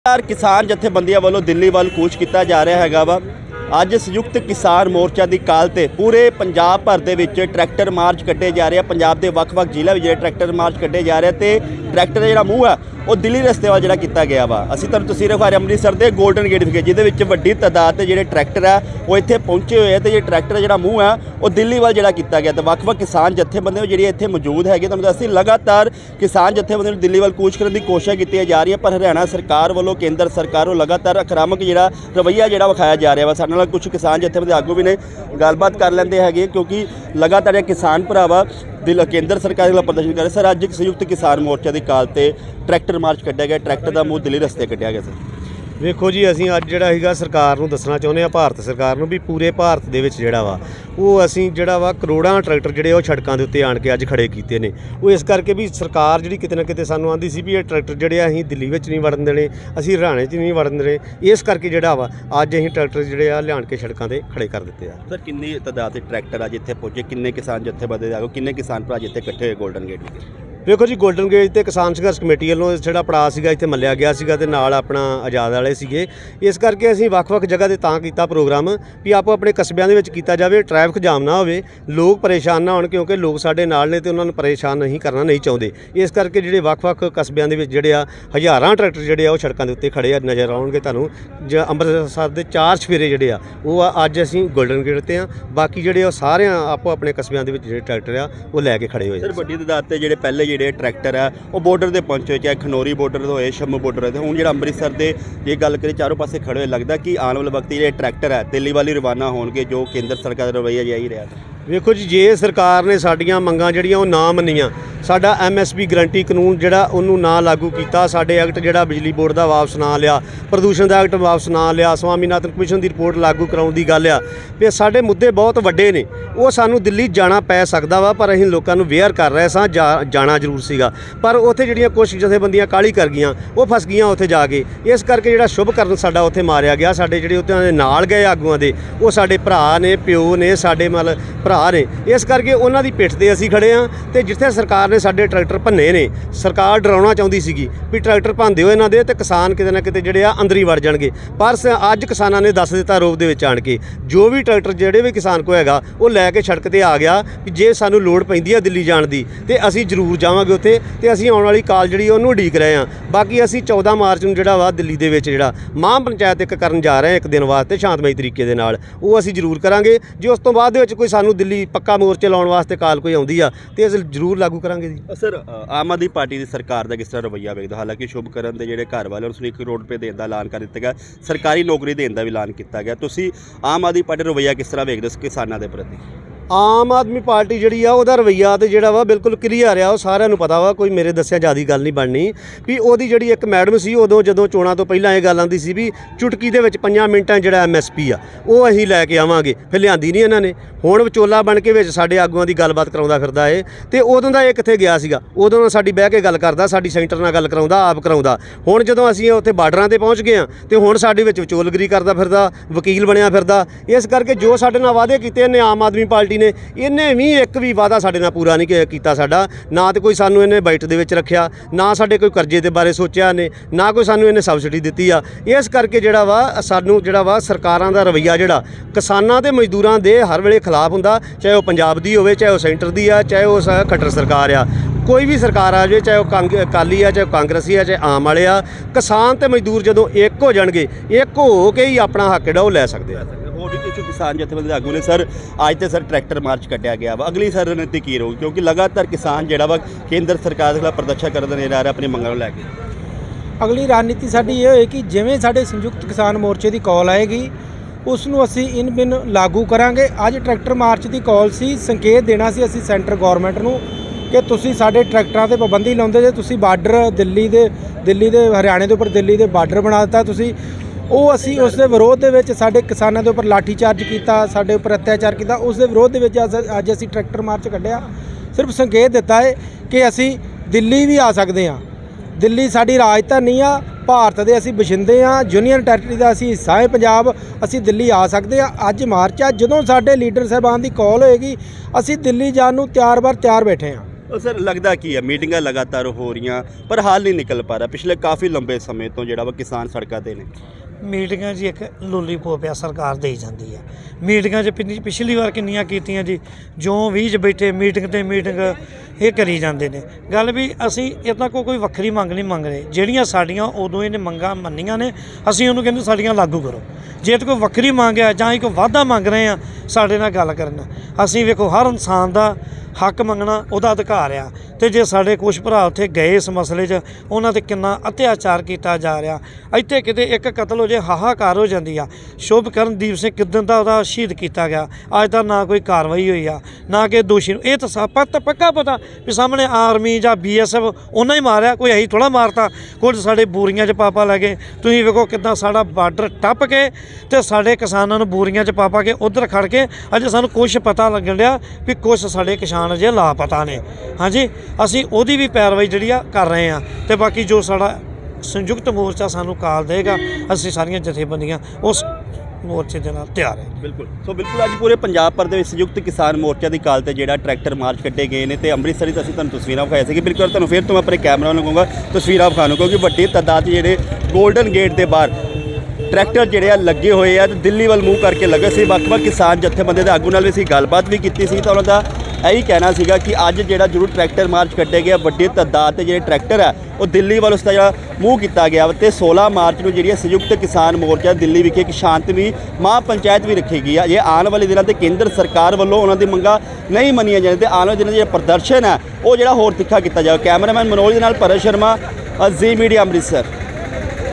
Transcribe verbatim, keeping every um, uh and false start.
लगातार किसान जथेबंदियों वालों दिल्ली वाल कूच किया जा रहा है वा। अज संयुक्त किसान मोर्चा की काल ते पूरे पंजाब भर दे विच ट्रैक्टर मार्च कट्टे जा रहे हैं। पंजाब के वक्-वक् जिले में जो ट्रैक्टर मार्च कट्टे जा रहे हैं तो ट्रैक्टर का जो मूँह है वो दिल्ली रस्ते वाल जो किया गया वा। असीं तुहानूं तस्वीरां विखा रहे अमृतसर के गोल्डन गेट विखे जिहदे वड्डी तादाद के जोड़े ट्रैक्टर है वो इत्थे पहुँचे हुए हैं। तो जो ट्रैक्टर का जो मूँह है वो दिल्ली वाल जो किया गया। तो वक्-वक् किसान जथेबंदियां जी इत्थे मौजूद है। तुहानूं दस्सी लगातार किसान जथेबंदियां दिल्ली वाल कूच करने की कोशिश की जा रही है, पर हरियाणा सरकार वालों केंद्र सरकार वालों लगातार आक्रामक जो रवैया जो विखाया जा रहा है। साडे नाल कुछ किसान जथेबंदी आगू भी ने गलबात कर लेंदे हैगे क्योंकि लगातार किसान भरावा दिल केंद्र सरकार के खिलाफ प्रदर्शन कर रहे। सर अज संयुक्त किसान मोर्चा की काल ते ट्रैक्टर मार्च कढ़िया गया, ट्रैक्टर का मूँह दिल्ली रस्ते कढ़िया गया। सर देखो जी असीं अज जिहड़ा हैगा सरकार नूं दसना चाहुंदे आ, भारत सरकार नूं भी पूरे भारत दे विच जिहड़ा वा वो असीं जिहड़ा वा करोड़ां ट्रैक्टर जिहड़े वो सड़कां दे उत्ते आण के अज खड़े कीते ने। वो इस करके भी सरकार जिहड़ी किते ना किते सानूं आंदी सी भी ये ट्रैक्टर जिहड़े असीं दिल्ली विच नहीं वड़न देने, असीं हरियाणे च नहीं वड़न देने। इस करके जिहड़ा वा अज असीं ट्रैक्टर जिहड़े आ लिआण के सड़कां ते खड़े कर दित्ते आ। सर किन्नी तादाद दे ट्रैक्टर अज इत्थे पहुंचे, किन्ने किसान जथेबंदी आगू, किन्ने किसान भरा जित्थे इकट्ठे होए गोल्डन गेट विच? देखो जी गोल्डन गेट ते किसान संघर्ष कमेटी वालों जिहड़ा पड़ाव सीगा इत्थे मल्लिया गया सीगा ते नाल अपना आज़ाद वाले सीगे। इस करके असीं वक्-वक् जगह ते तां कीता प्रोग्राम भी आपो अपने कस्बिਆਂ ਦੇ ਵਿੱਚ ਕੀਤਾ ਜਾਵੇ, ट्रैफिक जाम ना होवे, लोग परेशान ना होण क्योंकि लोग साडे नाल ने ते उन्हां नूं परेशान नहीं करना नहीं चाहुंदे। इस करके जिहड़े वक्-वक् कस्बिਆਂ ਦੇ ਵਿੱਚ ਜਿਹੜੇ ਆ हज़ारां ट्रैक्टर ਜਿਹੜੇ ਆ ਉਹ ਸੜਕਾਂ ਦੇ ਉੱਤੇ ਖੜੇ ਆ नज़र ਆਉਣਗੇ ਤੁਹਾਨੂੰ। ਜ ਅੰਮ੍ਰਿਤਸਰ ਦੇ ਚਾਰ ਸਫੇਰੇ ਜਿਹੜੇ ਆ ਉਹ ਅੱਜ ਅਸੀਂ ਗੋਲਡਨ ਗੇਟ ਤੇ ਆ, ਬਾਕੀ ਜਿਹੜੇ ਉਹ ਸਾਰੇ ਆਪੋ ਆਪਣੇ ਕਸबिਆਂ ਦੇ ਵਿੱਚ ਜਿਹੜੇ ਟਰੈਕਟਰ ਆ ਉਹ ਲੈ ਕੇ ਖੜੇ ਹੋਏ। ਸਰ ਵੱਡੀ ਤਾਦਾਦ ਤੇ ਜਿਹੜੇ ਪਹਿਲੇ ਜਿਹੜੇ ट्रैक्टर है वो बॉर्डर से पहुंचे, चाहे खनौरी बॉर्डर होए, शम्मू बॉर्डर है, हूँ जो अमृतसर के जे गल करें चारों पासे खड़े हुए, लगता कि आने वाले वक्त ये ट्रैक्टर है दिल्ली वाली रवाना होंगे जो केंद्र सरकार का रवैया जा ही रहा है। देखो जी जे सरकार ने साडियां मंगां जिहड़ियां वो ना मन्नियां, साडा एम एस पी गरंटी कानून जिहड़ा उन्होंने ना लागू किया, साडे एक्ट जिहड़ा बिजली बोर्ड का वापस ना लिया, प्रदूषण का एक्ट वापस ना लिया, स्वामीनाथन कमीशन की रिपोर्ट लागू कराउण दी गल आ भी साडे मुद्दे बहुत वड्डे ने। वो सानू दिल्ली जाना पै सकदा वा पर असीं लोकां नूं वेयर कर रहे सां जा जाना जरूर सीगा, पर उत्थे जिहड़ियां कुछ जथेबंदियां काहली कर गईयां वो फस गईयां उत्थे जाके। इस करके जिहड़ा शुभ करन साडा उत्थे मारिया गया। साडे जिहड़े उत्थे नाल गए आगूआं दे वो साडे भरा ने, प्यो ने, साडे मल भरा ने। इस करके उन्हां दी पिठ ते असीं खड़े हाँ ते जिथे सरकार ने साडे ट्रैक्टर भन्ने ने, सरकार डराउणा चाहुंदी सीगी भी ट्रैक्टर भंदे हो इन्हां दे ते किसान किते ना किते जिहड़े आ अंदर ही वड़ जाणगे। पर अज किसानां ने दस दित्ता रूप दे विच आण के जो भी ट्रैक्टर जिहड़े भी किसान को हैगा वो लैके सड़क ते आ गया कि जे सानू लोड़ पैंदी है दिल्ली जाण दी ते असीं जरूर जावांगे उत्थे ते असीं आउण वाली काल जिहड़ी ओहनूं उडीक रहे हां। बाकी असीं चौदह मार्च नूं जिहड़ा वा दिल्ली दे विच जिहड़ा मां पंचायत एक करन जा रहे हैं एक दिन वास्ते शांतमई तरीके दे नाल, वो असीं जरूर करांगे। जे उस तों बाद दे विच कोई सानू दिल्ली पक्का मोर्चे लाउण वास्ते काल कोई आउंदी आ ते असीं जरूर लागू करांगे जी। सर आम आदमी पार्टी की सरकार का किस तरह रवैया वेखदे? हालांकि शुभकरण के जिहड़े घर वाले उसनूं एक करोड़ रुपए देण दा ऐलान कर दित्ता गया, सरकारी नौकरी देण दा भी ऐलान किया गया। तुसीं आम आदमी पार्टी रवैया किस तरह वेखदे किसानां दे प्रति? आम आदमी पार्टी जिहड़ी आ उहदा रवैया ते जिहड़ा वा बिल्कुल क्लीयर आ, सारिਆਂ ਨੂੰ पता वा, कोई मेरे दस्सिया ज़्यादा गल नहीं बननी भी ਉਹਦੀ ਜਿਹੜੀ एक मैडम सी उदों जदों चोणां तो ਪਹਿਲਾਂ ਇਹ ਗੱਲ ਆਂਦੀ ਸੀ भी ਚੁਟਕੀ ਦੇ ਵਿੱਚ ਪੰਜਾਂ ਮਿੰਟਾਂ ਜਿਹੜਾ ਐਮ ਐਸ ਪੀ ਆ ਉਹ ਅਸੀਂ ਲੈ ਕੇ ਆਵਾਂਗੇ, ਫਿਰ ਲਿਆਂਦੀ ਨਹੀਂ ਇਹਨਾਂ ਨੇ। ਹੁਣ ਵਿਚੋਲਾ ਬਣ ਕੇ ਵਿੱਚ ਸਾਡੇ ਆਗੂਆਂ ਦੀ ਗੱਲਬਾਤ ਕਰਾਉਂਦਾ ਫਿਰਦਾ ਏ ਤੇ ਉਦੋਂ ਦਾ ਇਹ ਕਿੱਥੇ ਗਿਆ ਸੀਗਾ? ਉਦੋਂ ਸਾਡੀ ਬਹਿ ਕੇ ਗੱਲ ਕਰਦਾ, ਸਾਡੀ ਸੈਂਟਰ ਨਾਲ ਗੱਲ ਕਰਾਉਂਦਾ, ਆਪ ਕਰਾਉਂਦਾ। ਹੁਣ ਜਦੋਂ ਅਸੀਂ ਉੱਥੇ ਬਾਰਡਰਾਂ ਤੇ ਪਹੁੰਚ ਗਏ ਆ ਤੇ ਹੁਣ ਸਾਡੇ ਵਿੱਚ ਵਿਚੋਲਗਰੀ ਕਰਦਾ ਫਿਰਦਾ, ਵਕੀਲ ਬਣਿਆ ਫਿਰਦਾ। ਇਸ ਕਰਕੇ ਜੋ ਸਾਡੇ ਨਾਲ ਵਾਅਦੇ ਕੀਤੇ ਨੇ ਆਮ ਆਦਮੀ ਪਾਰਟੀ ਨੇ, ਇਹਨੇ ਵੀ ਇੱਕ ਵੀ ਵਾਅਦਾ ਸਾਡੇ ਨਾਲ ਪੂਰਾ ਨਹੀਂ ਕੀਤਾ ਸਾਡਾ। ਨਾ ਤੇ ਕੋਈ ਸਾਨੂੰ ਇਹਨੇ ਬਾਈਟ ਦੇ ਵਿੱਚ ਰੱਖਿਆ, ਨਾ ਸਾਡੇ ਕੋਈ ਕਰਜ਼ੇ ਦੇ ਬਾਰੇ ਸੋਚਿਆ ਨੇ, ਨਾ ਕੋਈ ਸਾਨੂੰ ਇਹਨੇ ਸਬਸਿਡੀ ਦਿੱਤੀ ਆ। ਇਸ ਕਰਕੇ ਜਿਹੜਾ ਵਾ ਸਾਨੂੰ ਜਿਹੜਾ ਵਾ ਸਰਕਾਰਾਂ ਦਾ ਰਵੱਈਆ ਜਿਹੜਾ ਕਿਸਾਨਾਂ ਤੇ ਮਜ਼ਦੂਰਾਂ ਦੇ ਹਰ ਵੇਲੇ ਖਿਲਾਫ ਹੁੰਦਾ, ਚਾਹੇ ਉਹ ਪੰਜਾਬ ਦੀ ਹੋਵੇ, ਚਾਹੇ ਉਹ ਸੈਂਟਰ ਦੀ ਆ, ਚਾਹੇ ਉਹ ਖੱਟਰ ਸਰਕਾਰ ਆ, ਕੋਈ ਵੀ ਸਰਕਾਰ ਆ ਜਾਵੇ, ਚਾਹੇ ਉਹ ਕਾਂਗ ਅਕਾਲੀ ਆ, ਚਾਹੇ ਕਾਂਗਰਸੀ ਆ, ਚਾਹੇ ਆਮ ਵਾਲੇ ਆ, ਕਿਸਾਨ ਤੇ ਮਜ਼ਦੂਰ ਜਦੋਂ ਇੱਕ ਹੋ ਜਾਣਗੇ, ਇੱਕ ਹੋ ਕੇ ਹੀ ਆਪਣਾ ਹੱਕ ਜਿਹੜਾ ਉਹ ਲੈ ਸਕਦੇ ਆ। और भी कुछ किसान जथेबंदी आगू ने सर आज तो सर ट्रैक्टर मार्च कटिया गया वा, अगली सर रणनीति की रहूगी क्योंकि लगातार किसान जिहड़ा वा केंद्र सरकार के खिलाफ प्रदर्शन करते नजर आ रहा अपनी मंगों लैके? अगली रणनीति साडी ये होएगी जिवें साडे संयुक्त किसान मोर्चे की कॉल आएगी उस नूं असीं इन बिन लागू करांगे। अज ट्रैक्टर मार्च की कॉल सी, संकेत देना सी असीं सेंटर गौरमेंट नूं कि तुसीं साडे ट्रैक्टरां ते पाबंदी लाउंदे जे, तुसीं बार्डर दिल्ली दे दिल्ली दे हरियाणे दे उपर दिल्ली दे बार्डर बना दित्ता तुसीं। ਉਹ ਅਸੀਂ ਉਸ ਦੇ ਵਿਰੋਧ ਦੇ ਵਿੱਚ ਸਾਡੇ ਕਿਸਾਨਾਂ ਦੇ ਉੱਪਰ ਲਾਠੀ ਚਾਰਜ ਕੀਤਾ, ਸਾਡੇ ਉੱਪਰ ਅਤਿਆਚਾਰ ਕੀਤਾ, ਉਸ ਦੇ ਵਿਰੋਧ ਦੇ ਵਿੱਚ ਅੱਜ ਅਸੀਂ ਟਰੈਕਟਰ ਮਾਰਚ ਕੱਢਿਆ। ਸਿਰਫ ਸੰਕੇਤ ਦਿੱਤਾ ਹੈ ਕਿ ਅਸੀਂ ਦਿੱਲੀ ਵੀ ਆ ਸਕਦੇ ਹਾਂ, ਦਿੱਲੀ ਸਾਡੀ ਰਾਜਧਾਨੀ ਆ, ਭਾਰਤ ਦੇ ਅਸੀਂ ਵਸਿੰਦੇ ਹਾਂ, ਯੂਨੀਅਨ ਟੈਰੀਟਰੀ ਦਾ ਅਸੀਂ ਹਿੱਸਾ ਹੈ ਪੰਜਾਬ, ਅਸੀਂ ਦਿੱਲੀ ਆ ਸਕਦੇ ਹਾਂ। ਅੱਜ ਮਾਰਚ ਆ, ਜਦੋਂ ਸਾਡੇ ਲੀਡਰ ਸਾਹਿਬਾਨ ਦੀ ਕਾਲ ਹੋਏਗੀ ਅਸੀਂ ਦਿੱਲੀ ਜਾਣ ਨੂੰ ਤਿਆਰ ਬਰ ਤਿਆਰ ਬੈਠੇ ਹਾਂ। ਉਹ ਸਰ ਲੱਗਦਾ ਕੀ ਹੈ ਮੀਟਿੰਗਾਂ ਲਗਾਤਾਰ ਹੋ ਰਹੀਆਂ ਪਰ ਹਾਲ ਨਹੀਂ ਨਿਕਲ ਪਾ ਰਿਹਾ ਪਿਛਲੇ ਕਾਫੀ ਲੰਬੇ ਸਮੇਂ ਤੋਂ ਜਿਹੜਾ ਵਾ ਕਿਸਾਨ ਸੜਕਾਂ ਤੇ ਨੇ। ਮੀਟਿੰਗਾਂ ਜੀ ਇੱਕ ਲੋਲੀਪੋਪ ਆ ਸਰਕਾਰ ਦੇਈ ਜਾਂਦੀ ਆ। ਮੀਟਿੰਗਾਂ 'ਚ ਪਿਛਲੀ ਪਿਛਲੀ ਵਾਰ ਕਿੰਨੀਆਂ ਕੀਤੀਆਂ ਜੀ, ਜੋ ਵੀਹ 'ਚ ਬੈਠੇ ਮੀਟਿੰਗ ਤੇ ਮੀਟਿੰਗ ਇਹ ਕਰੀ ਜਾਂਦੇ ਨੇ। ਗੱਲ ਵੀ ਅਸੀਂ ਇਹਨਾਂ ਕੋਲ ਕੋਈ ਵੱਖਰੀ ਮੰਗ ਨਹੀਂ ਮੰਗ ਰਹੇ, ਜਿਹੜੀਆਂ ਸਾਡੀਆਂ ਉਦੋਂ ਇਹਨੇ ਮੰਗਾਂ ਮੰਨੀਆਂ ਨੇ ਅਸੀਂ ਉਹਨੂੰ ਕਹਿੰਦੇ ਸਾਡੀਆਂ ਲਾਗੂ ਕਰੋ। ਜੇ ਤੇ ਕੋਈ ਵੱਖਰੀ ਮੰਗ ਹੈ ਜਾਂ ਕੋਈ ਵਾਅਦਾ ਮੰਗ ਰਹੇ ਆ ਸਾਡੇ ਨਾਲ ਗੱਲ ਕਰਨਾ। ਅਸੀਂ ਵੇਖੋ ਹਰ ਇਨਸਾਨ ਦਾ ਹੱਕ ਮੰਗਣਾ ਉਹਦਾ ਅਧਿਕਾਰ ਆ, ਤੇ ਜੇ ਸਾਡੇ ਕੁਛ ਭਰਾ ਉੱਥੇ ਗਏ ਇਸ ਮਸਲੇ 'ਚ ਉਹਨਾਂ 'ਤੇ ਕਿੰਨਾ ਅਤਿਆਚਾਰ ਕੀਤਾ ਜਾ ਰਿਹਾ। ਇੱਥੇ ਕਿਤੇ ਇੱਕ ਕਤਲ ਹੋ ਜੇ ਹਾਹਾਕਾਰ ਹੋ ਜਾਂਦੀ ਆ। ਸ਼ੁਭਕਰਨਦੀਪ ਸਿੰਘ ਕਿੱਦਣ ਦਾ ਉਹਦਾ ਸ਼ਹੀਦ ਕੀਤਾ ਗਿਆ, ਅੱਜ ਤੱਕ ਨਾ ਕੋਈ ਕਾਰਵਾਈ ਹੋਈ ਆ ਨਾ ਕਿ ਦੋਸ਼ੀ ਨੂੰ। ਇਹ ਤਾਂ ਸਾ ਪਤਾ ਪੱਕਾ ਪਤਾ ਵੀ ਸਾਹਮਣੇ ਆਰਮੀ ਜਾਂ ਬੀ ਐਸ ਐਫ ਉਹਨਾਂ ਹੀ ਮਾਰਿਆ, ਕੋਈ ਅਸੀਂ ਥੋੜ੍ਹਾ ਮਾਰਤਾ। ਕੁਝ ਸਾਡੇ ਬੋਰੀਆਂ 'ਚ ਪਾਪਾ ਲੈ ਗਏ। ਤੁਸੀਂ ਵੇਖੋ ਕਿੱਦਾਂ ਸਾਡਾ ਬਾਰਡਰ ਟੱਪ ਕੇ ਤੇ ਸਾਡੇ ਕਿਸਾਨਾਂ ਨੂੰ ਬੋਰੀਆਂ 'ਚ ਪਾਪਾ ਕੇ ਉੱਧਰ ਖੜ ਕੇ ਅਜੇ ਸਾਨੂੰ ਕੁਛ ਪਤਾ ਲੱਗਣ ਡਿਆ ਵੀ ਕੁਛ ਸਾਡੇ ਕਿਸਾਨ ਅਜੇ ਲਾਪਤਾ ਨੇ। ਹਾਂਜੀ, ਅਸੀਂ ਉਹਦੀ ਵੀ ਪੈਰਵਾਈ ਜਿਹੜੀ ਆ ਕਰ ਰਹੇ ਹਾਂ, ਤੇ ਬਾਕੀ ਜੋ ਸਾਡਾ ਸੰਯੁਕਤ ਮੋਰਚਾ ਸਾਨੂੰ ਕਾਲ ਦੇਗਾ ਅਸੀਂ ਸਾਰੀਆਂ ਜਥੇਬੰਦੀਆਂ ਉਸ ਮੋਰਚੇ ਦੇ ਨਾਲ ਤਿਆਰ ਹੈ। ਬਿਲਕੁਲ। ਸੋ ਬਿਲਕੁਲ ਅੱਜ ਪੂਰੇ ਪੰਜਾਬ ਭਰ ਦੇ ਵਿੱਚ ਸੰਯੁਕਤ ਕਿਸਾਨ ਮੋਰਚਾ ਦੀ ਕਾਲ ਤੇ ਜਿਹੜਾ ਟਰੈਕਟਰ ਮਾਰਚ ਕੱਢੇ ਗਏ ਨੇ ਤੇ ਅੰਮ੍ਰਿਤਸਰ 'ਚ ਅਸੀਂ ਤੁਹਾਨੂੰ ਤਸਵੀਰਾਂ ਵਿਖਾਈਆਂ ਸੀ। ਬਿਲਕੁਲ ਤੁਹਾਨੂੰ ਫਿਰ ਤੋਂ ਮੈਂ ਆਪਣੇ ਕੈਮਰਾ ਨੂੰ ਕਹੂੰਗਾ ਤਸਵੀਰਾਂ ਵਿਖਾਉਣ, ਕਿਉਂਕਿ ਵੱਡੀ ਤਾਦਾਦ 'ਚ ਜਿਹੜੇ ਗੋਲਡਨ ਗੇਟ ਦੇ ਬਾਹਰ ਟਰੈਕਟਰ ਜਿਹੜੇ ਆ ਲੱਗੇ ਹੋਏ ਆ ਤੇ ਦਿੱਲੀ ਵੱਲ ਮੂੰਹ ਕਰਕੇ ਲੱਗੇ ਸੀ। ਵੱਖ-ਵੱਖ ਕਿਸਾਨ ਜਥੇਬੰਦੀ ਦੇ ਆਗੂ ਨਾਲ ਵੀ ਅਸੀਂ ਗੱਲਬਾਤ ਵੀ ਕੀਤੀ ਸੀ ਤਾਂ ਉਹਨਾਂ ਦਾ ਇਹੀ ਕਹਿਣਾ ਸੀਗਾ ਕਿ ਅੱਜ ਜਿਹੜਾ ਜ਼ਰੂਰ ਟਰੈਕਟਰ ਮਾਰਚ ਕੱਢੇ ਗਿਆ, ਵੱਡੀ ਤਾਦਾਦ 'ਤੇ ਜਿਹੜੇ ਟਰੈਕਟਰ ਆ ਉਹ ਦਿੱਲੀ ਵੱਲ ਉਸ ਦਾ ਜਿਹੜਾ ਮੂੰਹ ਕੀਤਾ ਗਿਆ ਤੇ ਸੋਲ੍ਹਾਂ ਮਾਰਚ ਨੂੰ ਜਿਹੜੀ ਸੰਯੁਕਤ ਕਿਸਾਨ ਮੋਰਚਾ ਦਿੱਲੀ ਵਿਖੇ ਇੱਕ ਸ਼ਾਂਤਮਈ ਮਹਾਂ ਪੰਚਾਇਤ ਵੀ ਰੱਖੀ ਗਈ ਆ। ਜੇ ਆਉਣ ਵਾਲੇ ਦਿਨਾਂ ਤੇ ਕੇਂਦਰ ਸਰਕਾਰ ਵੱਲੋਂ ਉਹਨਾਂ ਦੀ ਮੰਗਾਂ ਨਹੀਂ ਮੰਨੀਆਂ ਜਾਂਦੀਆਂ ਤੇ ਆਉਣ ਵਾਲੇ ਦਿਨਾਂ 'ਚ ਜਿਹੜਾ ਪ੍ਰਦਰਸ਼ਨ ਹੈ ਉਹ ਜਿਹੜਾ ਹੋਰ ਤਿੱਖਾ ਕੀਤਾ ਜਾਵੇ। ਕੈਮਰਾਮੈਨ ਮਨੋਜ ਦੇ ਨਾਲ ਭਰਤ ਸ਼ਰਮਾ, ਜ਼ੀ ਮੀਡੀਆ, ਅੰਮ੍ਰਿਤਸਰ।